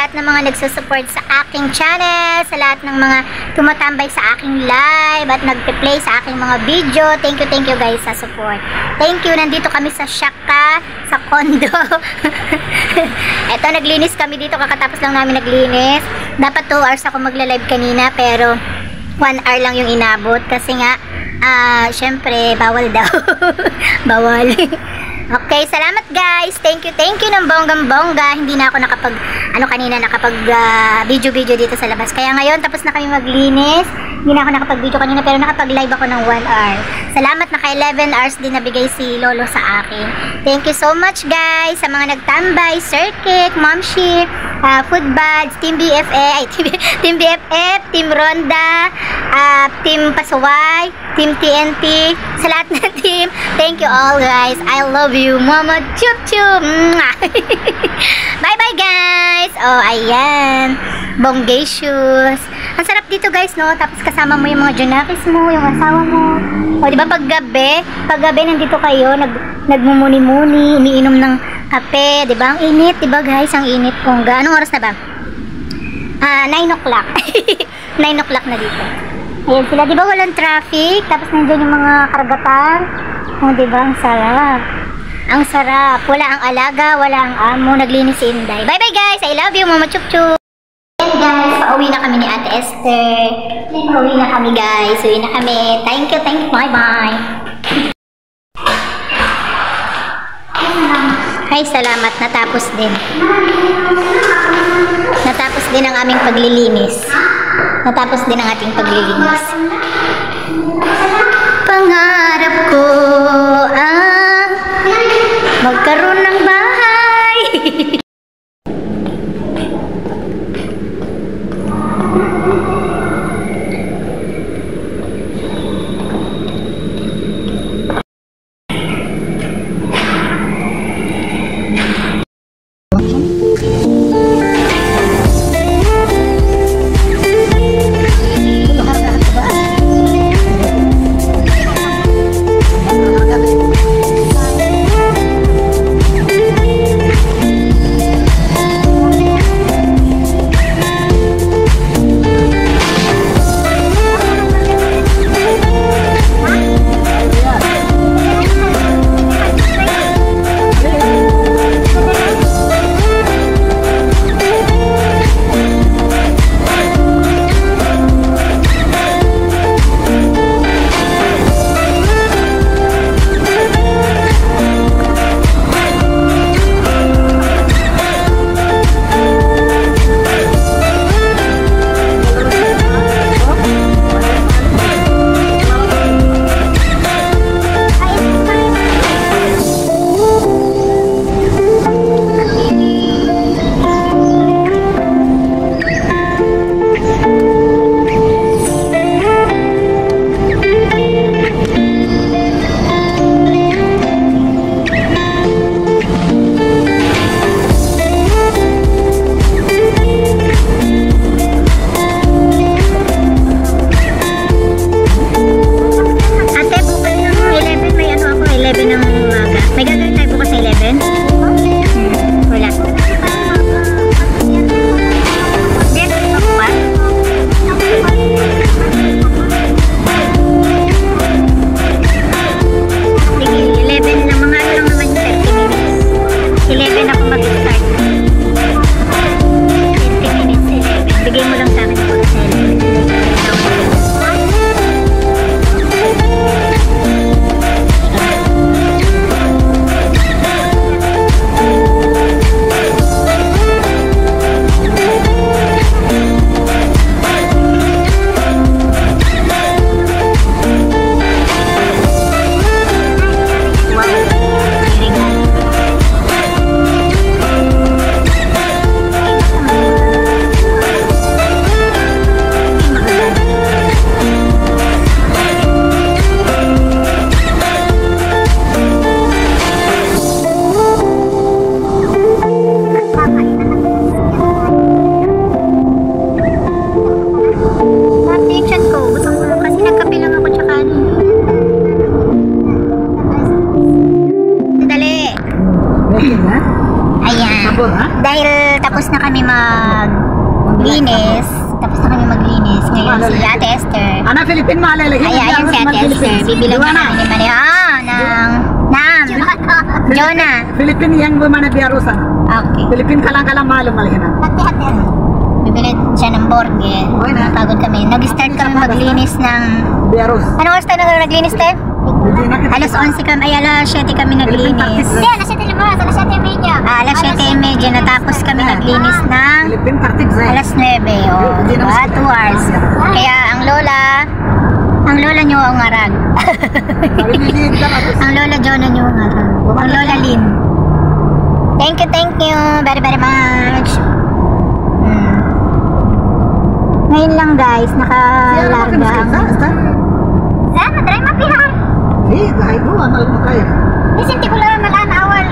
lahat ng mga nagsusupport sa aking channel, sa lahat ng mga tumatambay sa aking live at nagpe-play sa aking mga video. Thank you guys sa support. Thank you. Nandito kami sa Shaka, sa condo. Eto, naglinis kami dito. Kakatapos lang namin naglinis. Dapat 2 hours ako magla-live kanina, pero 1 hour lang yung inabot. Kasi nga, syempre, bawal daw. Bawal. Okay, salamat guys. Thank you ng bonggang-bongga. Hindi na ako nakapag video dito sa labas. Kaya ngayon, tapos na kami maglinis. Hindi na ako nakapag-video kanina, pero nakapag-live ako ng 1 hour. Salamat, naka 11 hours din nabigay si Lolo sa akin. Thank you so much guys sa mga nagtambay, Circuit, Momshi, Food Buds, Team BFF, Team Ronda, Team Pasaway, Team TNT, sa lahat ng team. Thank you all guys. I love you, Mama. Chup chup. Bye bye guys. Oh, ayan. Bongacious. Ang sarap dito guys, no? Tapos kasama mo yung mga junakis mo, yung asawa mo. O, di ba paggabi nandito kayo, nagmumuni-muni, umiinom ng kape, di ba? Ang init, di ba guys? Ang init kung anong oras na ba? 9 o'clock. 9 o'clock na dito. Ayan sila, di ba walang traffic? Tapos nandiyan yung mga karagatan. O, di ba? Ang sarap. Ang sarap. Wala ang alaga, wala ang amo. Naglinis si Inday. Bye bye guys. I love you, Mama Chup Chup. Ayan guys, pauwi na kami ni Ate Esther. Pauwi na kami guys. Uwi na kami. Thank you. Bye bye. Ay, salamat. Natapos din. Natapos din ang aming paglilinis. Natapos din ang ating paglilinis. Pangarap ko ang magkaroon ng bahay. Tapos na kami maglinis. Ngayon si Ate Esther. Ana Philippine malalagay. Ayan si Ate Esther. Bibilang na kami ni Maria. Nam. Jonah. Philippine yang mana biarusan. Okay. Philippine kalang malum malihina. Hati-hati. Bibili siya ng burger. Napagod kami. Nag-start kami maglinis ng... Biarus. Ano oras tayo naglinis tayo? Alas 11 kami, ay alas 7 kami naglinis. Hindi, alas 7 naman, alas 7:30. Alas 7:30, natapos kami naglinis ng alas 9. O, diba? 2 hours. Kaya ang lola nyo ang ngarag. Ang lola Jonah nyo ang ngarag. Ang lola Lynn. Thank you, very much. Ngayon lang guys, nakalarga ang... Sana, try mapihar. Eh, kahit mo, amal mo kaya. Isinti ko lang malaan awal.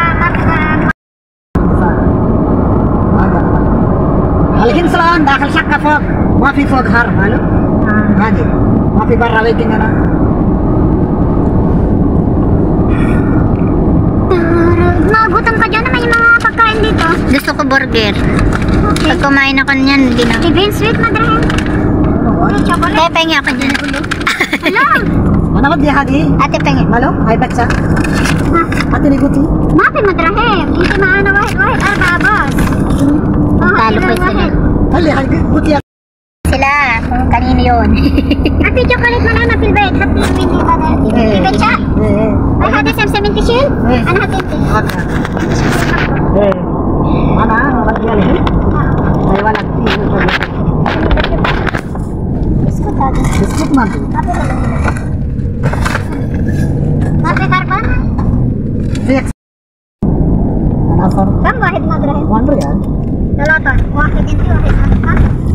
Halikin salaan, dakal siya ka fog. Mafi fog har, malo? Hadi. Mafi baraway din na. Magutom ka dyan naman yung mga pagkain dito. Gusto ko burger. Okay. Pag kumain ako niyan, hindi na. Even sweet, madrahin. Chocolate. Kaya pengi ako dyan. Alam. Ano ba di hadi? Ate pengi. Malo? Ay baca. Ate ni guti. Mapi madrahin. Hindi maana wahid. Babas. Talo pa sila. Hali, guti ako. Sila, kung kanino yun. Happy chocolate mo lang na pilbet. Happy windy mother. Pilbet siya? Ay, hadi sam 70 shil? Ano hati? Mana? Walang yan eh. Ay, walang. Biskut hadi. Biskut man. Mapi karban? Six. Ano, sir? Kam wahid madrahin? 1 real. Dalaton. Wahid inti, wahid.